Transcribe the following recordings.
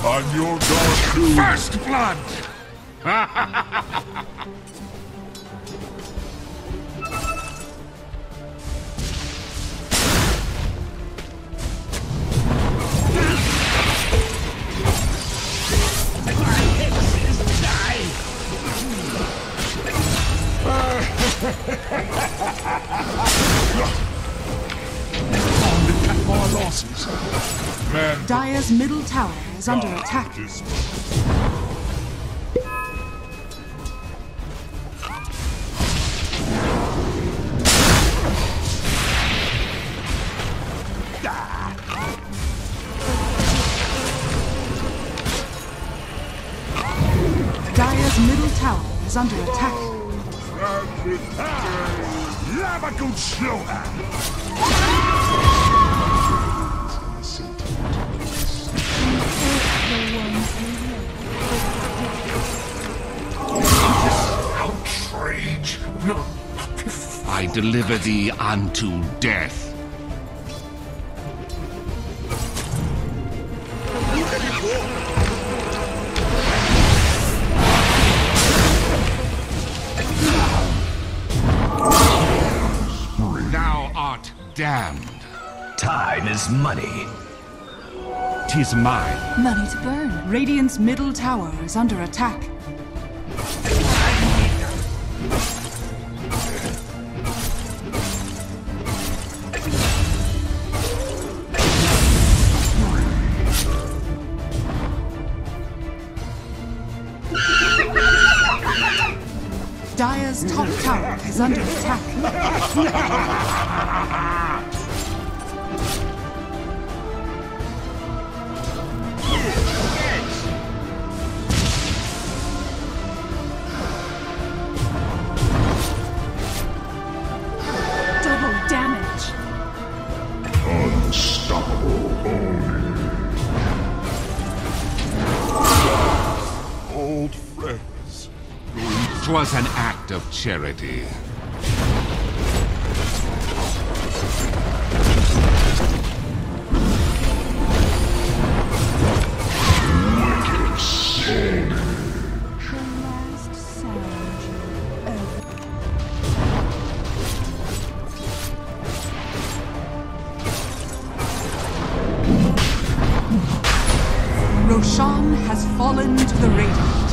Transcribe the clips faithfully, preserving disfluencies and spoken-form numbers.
On your guard too. First blood! More losses. Man, Dire's middle tower is under attack. Dire's middle tower is under attack. Labagoon slower. Outrage! I deliver thee unto death. Thou art damned. Time is money. 'Tis mine. Money to burn. Radiant's middle tower is under attack. Dire's top tower is under attack. Double damage. Unstoppable Oni. Old friends. 'Twas an act of charity. Wicked sin. The last sound you ever. Roshan has fallen to the Radiant.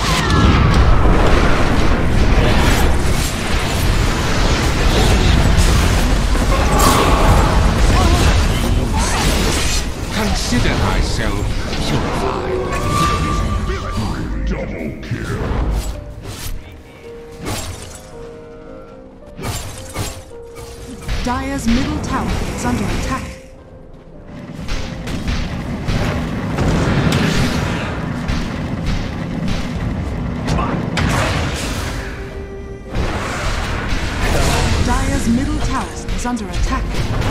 Consider thyself purified. Double kill. Dire's middle tower is under attack. Dire's middle tower is under attack.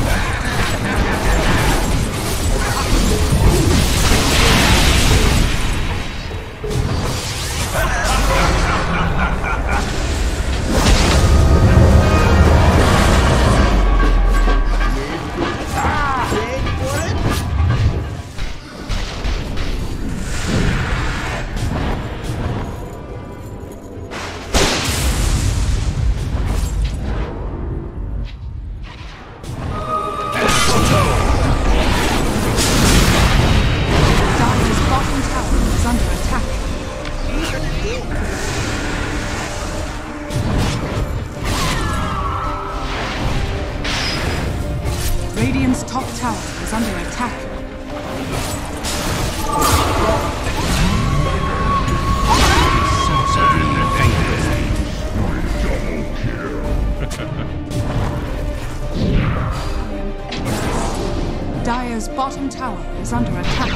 Dire's bottom tower is under attack. Radiant's top tower is under attack. Dire's bottom tower is under attack.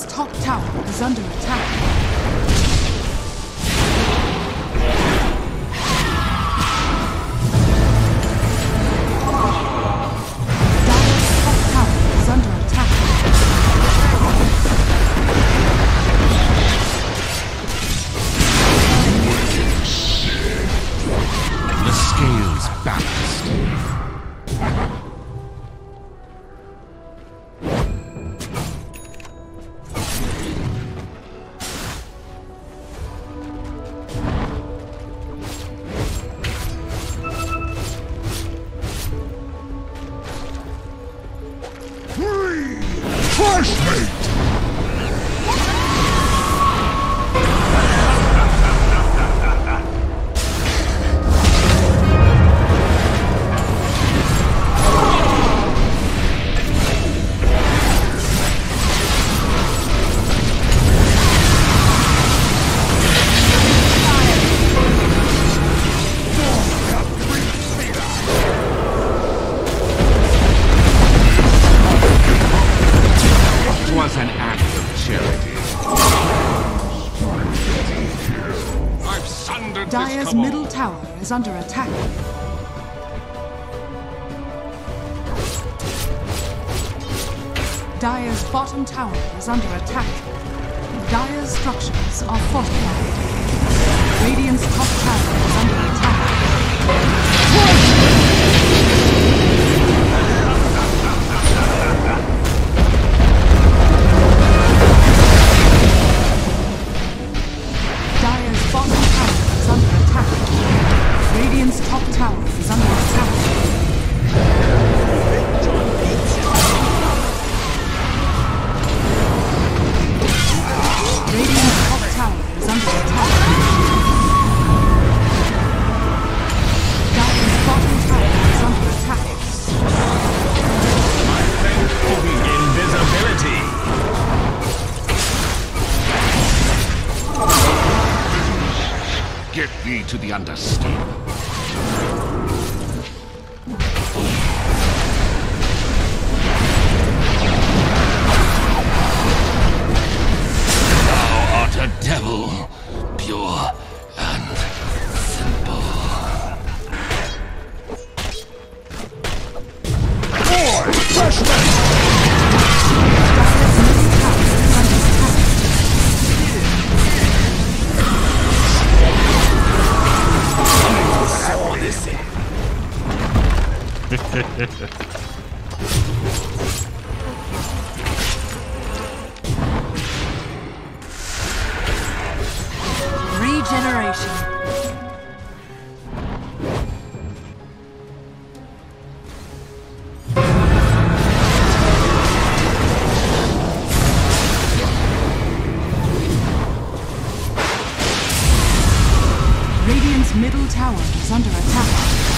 top tower is under attack. Dire's top tower is under attack. The scales balanced. Dire's middle tower is under attack. Dire's bottom tower is under attack. Dire's structures are fortified. Radiant's top tower is under attack. Dire's bottom tower is under attack. Radiant's top tower is under attack. Radiant's top tower is under attack. Dire's bottom tower is under attack. Invisibility. Get thee to the understanding. Thou art a devil, pure and simple. Boy, freshman! Regeneration. Radiant's middle tower is under attack.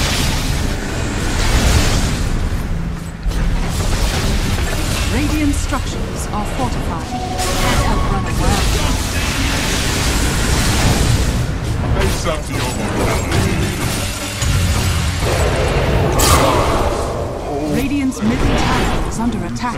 Radiant structures are fortified. Can't outrun a well. Face up to your mortality. Radiant's middle tower is under attack.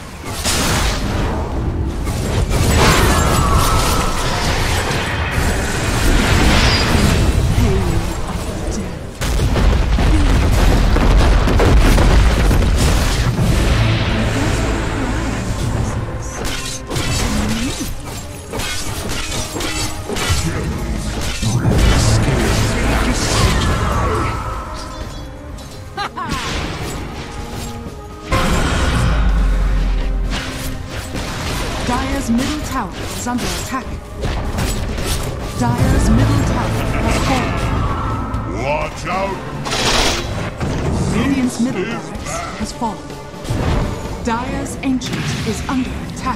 Dire's middle tower is under attack. Dire's middle tower has fallen. Watch out! Radiant's middle barracks has fallen. Dire's ancient is under attack.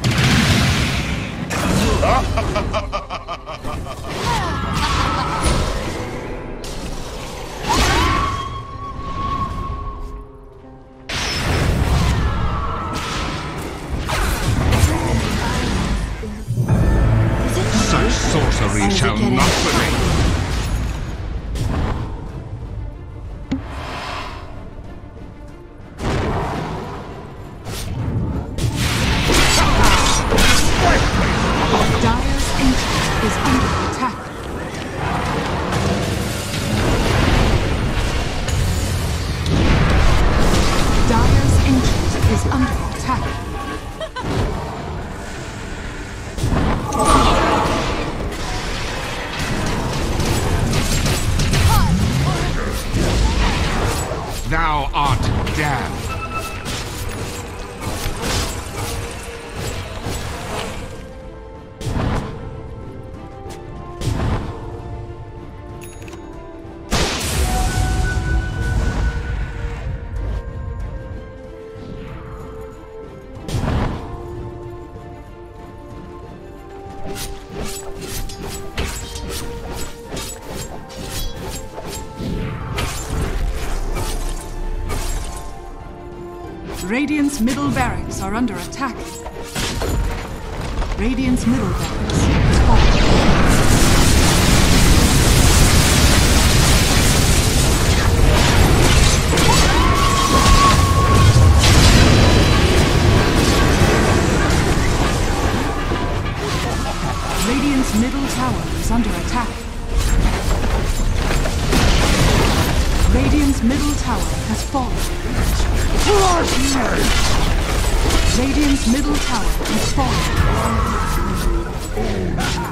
Such sorcery shall not remain. Thou art damned. Radiant's middle barracks are under attack. Radiant's middle barracks is falling. Radiant's middle tower is under attack. Radiant's middle tower has fallen. Radiant's middle tower has fallen.